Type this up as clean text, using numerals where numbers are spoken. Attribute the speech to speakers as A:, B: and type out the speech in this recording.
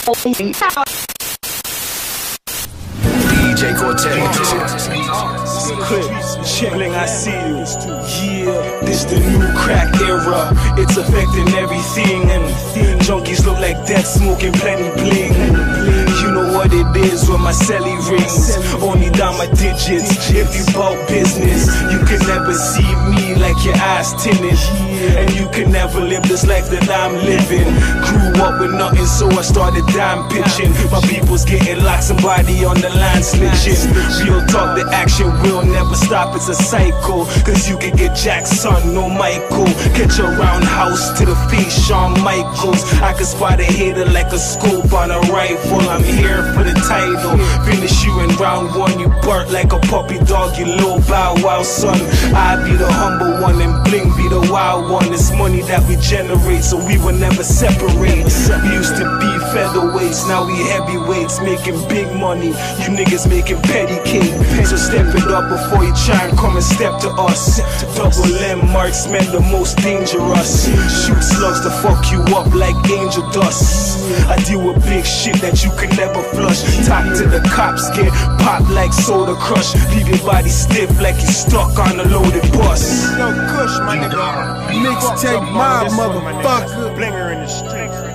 A: DJ Cortez.
B: Clip, chilling, I see you. Yeah, this the new crack era. It's affecting everything. Junkies look like death, smoking plenty bling. You know what it is when my celly rings. Only down my digits. If you bout business, you can never see me like your eyes tinted. And you can never live this life that I'm living. Grew up with nothing, so I started dime pitching. My people's getting locked, somebody on the line snitching. Real talk, the action will never stop, it's a cycle. Cause you can get Jackson, no Michael. Catch a roundhouse to the face, Shawn Michaels. I can spot a hater like a scope on a rifle. I'm here for the title. Finish you in round one, you bark like a puppy dog, you little bow wow son. I be the humble one and Bling be the wild one. It's money that we generate, so we will never separate. We used to be featherweights, now we heavyweights, making big money. You niggas making petty cake. So step it up before you try and come and step to us. Double M marksmen, the most dangerous. Shoot slugs to fuck you up like angel dust. I deal with big shit that you can never flush. Talk to the cops, get pop like soda crush. Leave your body stiff like you stuck on a loaded bus.
C: Yo, Kush, my nigga. Mixtape, my motherfucker.
B: Blinger in the street.